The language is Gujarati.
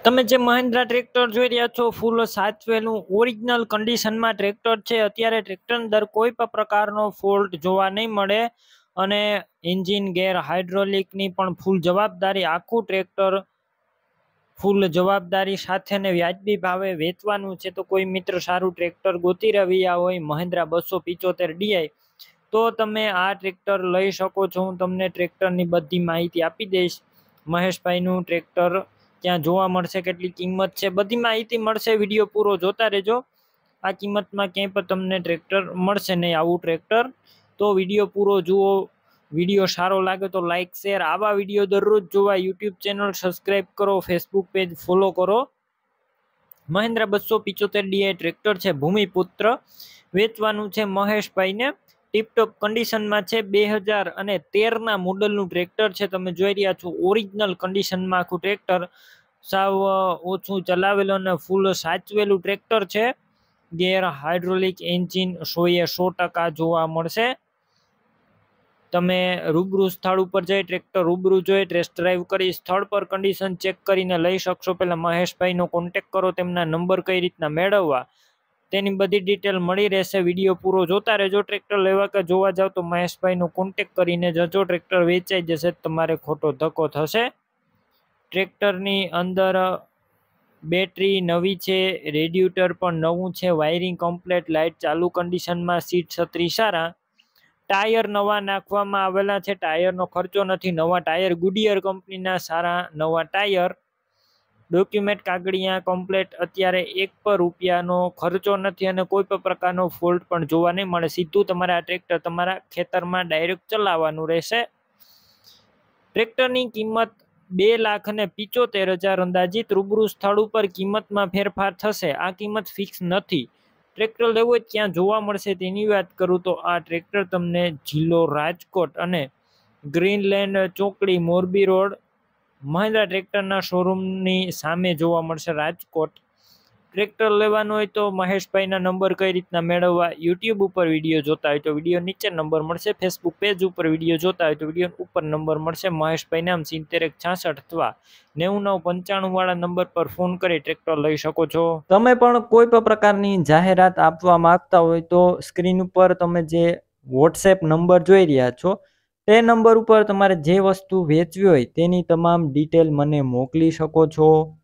તમે જે મહિન્દ્રા ટ્રેક્ટર જોઈ રહ્યા છો ફૂલ સાચવેલું ઓરિજિનલ કન્ડિશનમાં ટ્રેક્ટર છે। અત્યારે ટ્રેક્ટર અંદર કોઈ પણ પ્રકારનો ફોલ્ટ જોવા નહીં મળે અને એન્જિન ગેર હાઇડ્રોલિકની પણ ફૂલ જવાબદારી, આખું ટ્રેક્ટર ફૂલ જવાબદારી સાથે ને વ્યાજબી ભાવે વેચવાનું છે। તો કોઈ મિત્ર સારું ટ્રેક્ટર ગોતી રહ્યા હોય મહિન્દ્રા 275 DI તો તમે આ ટ્રેક્ટર લઈ શકો છો। હું તમને ટ્રેક્ટરની બધી માહિતી આપી દઈશ। મહેશભાઈનું ટ્રેક્ટર ક્યાં જોવા મળશે, કેટલી કિંમત છે, બધી માહિતી મળશે। વિડીયો પૂરો જોતા રહેજો। આ કિંમતમાં ક્યાંય પણ તમને ટ્રેક્ટર મળશે નહીં આવું ટ્રેક્ટર, તો વિડીયો પૂરો જુઓ। વિડીયો સારો લાગે તો લાઈક શેર, આવા વિડીયો દરરોજ જોવા યુટ્યુબ ચેનલ સબસ્ક્રાઈબ કરો, ફેસબુક પેજ ફોલો કરો। મહિન્દ્રા 275 DI ટ્રેક્ટર છે, ભૂમિપુત્ર, વેચવાનું છે મહેશભાઈને। ટીપટોપ કન્ડિશનમાં છે, 2013ના મોડલનું ટ્રેક્ટર છે। તમે જોઈ રહ્યા છો ઓરિજિનલ કન્ડિશનમાં આખું ટ્રેક્ટર, સાવ ઓછું ચલાવેલું અને ફૂલ સાચવેલું ટ્રેક્ટર છે। ગેર હાઇડ્રોલિક એન્જિન 100% જોવા મળશે। તમે રૂબરૂ સ્થળ ઉપર જઈ ટ્રેક્ટર રૂબરૂ જોઈ ટેસ્ટ ડ્રાઈવ કરી સ્થળ પર કન્ડિશન ચેક કરીને લઈ શકશો। પહેલા મહેશભાઈનો કોન્ટેક કરો, તેમના નંબર કઈ રીતના મેળવવા તેની બધી ડિટેલ મળી રહેશે। વિડીયો પૂરો જોતા રહેજો। ટ્રેક્ટર લેવા કે જોવા જાવ તો મહેશભાઈનો કોન્ટેક કરીને જજો, ટ્રેક્ટર વેચાઈ જશે તમારે ખોટો ધક્કો થશે। ટ્રેક્ટરની અંદર બેટરી નવી છે, રેડિએટર પણ નવું છે, વાયરિંગ કમ્પ્લેટ, લાઇટ ચાલુ કન્ડિશનમાં, સીટ છત્રી સારા, ટાયર નવા નાખવામાં આવેલા છે, ટાયરનો ખર્ચો નથી, નવા ટાયર ગુડિયર કંપનીના સારા નવા ટાયર, ડોક્યુમેન્ટ કાગળિયા કમ્પ્લેટ, અત્યારે એક પણ રૂપિયાનો ખર્ચો નથી અને કોઈ પણ પ્રકારનો ફોલ્ટ પણ જોવા નહીં મળે। સીધું તમારે આ ટ્રેક્ટર તમારા ખેતરમાં ડાયરેક્ટ ચલાવવાનું રહેશે। ટ્રેક્ટરની કિંમત 2,75,000 અંદાજિત, રૂબરૂ સ્થળ ઉપર કિંમતમાં ફેરફાર થશે, આ કિંમત ફિક્સ નથી। ટ્રેક્ટર લેવું હોય ક્યાં જોવા મળશે તેની વાત કરું તો આ ટ્રેક્ટર તમને જિલ્લો રાજકોટ અને ગ્રીનલેન્ડ ચોકડી મોરબી રોડ મહિન્દ્રા ટ્રેક્ટરના શોરૂમની સામે જોવા મળશે રાજકોટ। ટ્રેક્ટર લેવાનું હોય તો મહેશભાઈના નંબર કઈ રીતના મેળવવા, યુટ્યુબ ઉપર વિડીયો જોતા હોય તો વિડીયો નીચે નંબર મળશે, ફેસબુક પેજ ઉપર વિડીયો જોતા હોય તો વિડીયો ઉપર નંબર મળશે। મહેશભાઈ નામ 7166 અથવા 9995 વાળા નંબર પર ફોન કરી ટ્રેક્ટર લઈ શકો છો। તમે પણ કોઈ પણ પ્રકારની જાહેરાત આપવા માંગતા હોય તો સ્ક્રીન ઉપર તમે જે વોટ્સએપ નંબર જોઈ રહ્યા છો તે નંબર ઉપર તમારે જે વસ્તુ વેચવી હોય તેની તમામ ડિટેલ મને મોકલી શકો છો।